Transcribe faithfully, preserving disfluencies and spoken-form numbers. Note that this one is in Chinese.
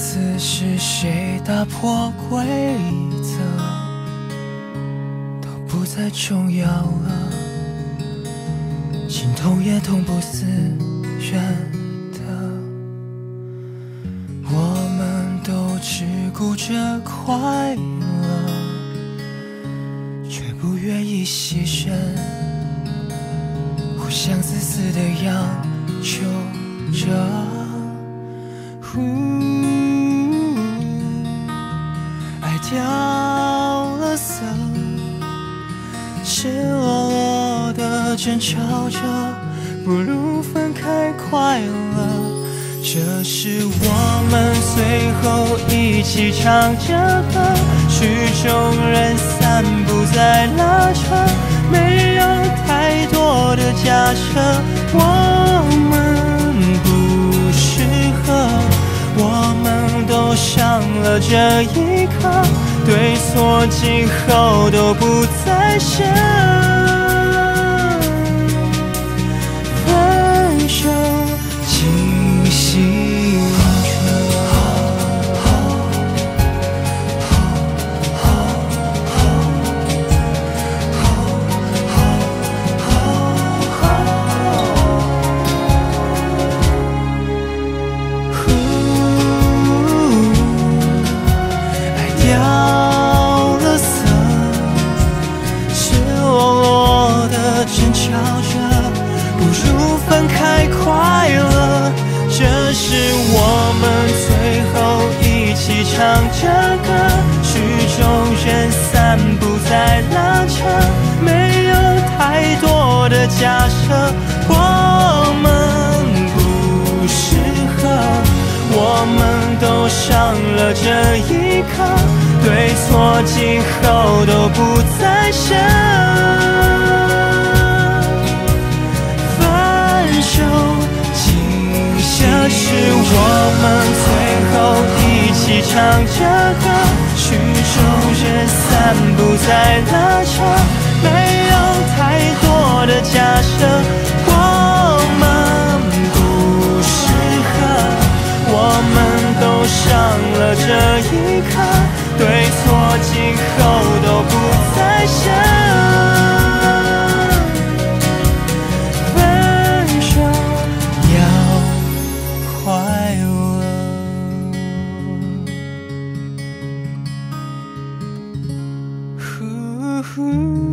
次是谁打破规则，都不再重要了，心痛也痛不死人的。我们都只顾着快乐，却不愿意牺牲，互相自私的央求着。爱掉了色，赤裸裸的争吵着，不如分开快乐。这是我们最后一起唱着歌，曲终人散，不再拉扯，没有太多的假设，我们不适合，我们都上了这一课，对错今后都不再想。分手清醒唱着歌，曲终人散，不再拉扯，没有太多的假设，我们不适合，我们都上了这一课，对错今后都不再想。分手今夕，这是我们最后一起唱着歌，曲终人散，不再拉扯，没有太多的假设，我们不适合，我们都上了这一课，对错今后都不再想。分手要快乐。呼呼